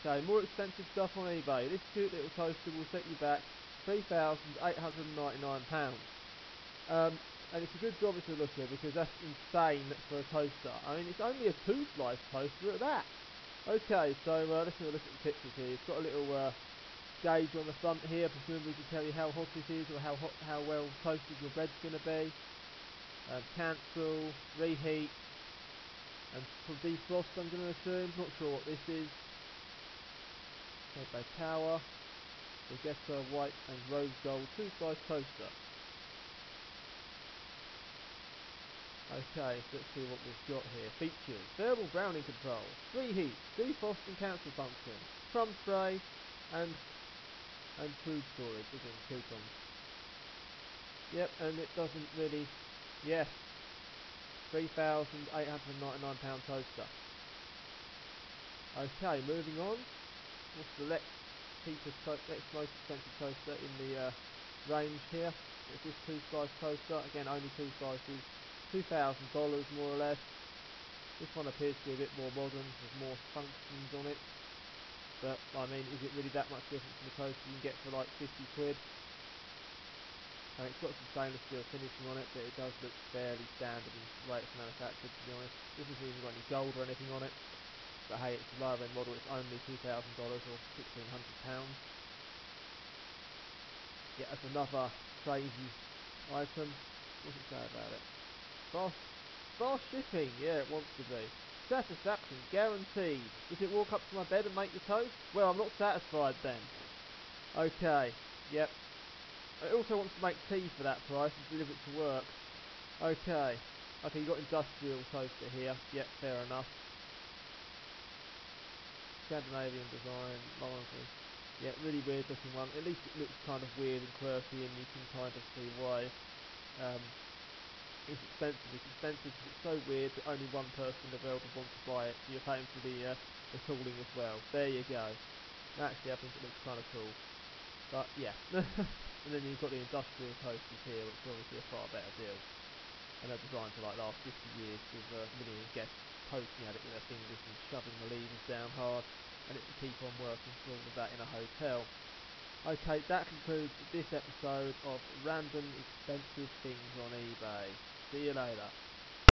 Okay, more expensive stuff on eBay. This cute little toaster will set you back £3,899. And it's a good job to look at because that's insane for a toaster. I mean, it's only a 2-slice toaster at that. Okay, so let's have a look at the pictures here. It's got a little gauge on the front here, presumably to tell you how hot it is or how well toasted your bread's going to be. Cancel, reheat, and defrost, I'm going to assume. Not sure what this is. Okay, power, Vegeta white and rose gold 2-slice toaster. Okay, so let's see what we've got here. Features: variable browning control, reheat, defrost and cancel function, crumb spray, and food storage, as in coupons. Yep, and it doesn't really, yes, £3,899 toaster. Okay, moving on. What's the next most expensive toaster in the range here? It's this 2-slice toaster. Again, only 2 slices. $2,000 more or less. This one appears to be a bit more modern, with more functions on it. But, I mean, is it really that much different from the toaster you can get for like 50 quid? And it's got some stainless steel finishing on it, but it does look fairly standard in the way it's manufactured, to be honest. This isn't even got any gold or anything on it. But hey, it's a lower end model, it's only $2,000 or £1,600. Yeah, that's another crazy item. What does it say about it? Fast shipping, yeah, it wants to be. Satisfaction guaranteed. Does it walk up to my bed and make the toast? Well, I'm not satisfied then. Okay, yep. It also wants to make tea for that price and deliver it to work. Okay, you got industrial toaster here. Yep, fair enough. Scandinavian design, lively. Yeah, really weird looking one. At least it looks kind of weird and quirky, and you can kind of see why it's expensive. It's expensive because it's so weird that only one person in the world would want to buy it. So you're paying for the tooling as well. There you go. Actually, I think it looks kind of cool. But yeah. And then you've got the industrial toasters here, which are obviously a far better deal. And they're designed to like last 50 years with million guests poking at it with their fingers and shoving the levers down hard, and it will keep on working for all of that in a hotel. Okay, that concludes this episode of Random Expensive Things on eBay. See you later.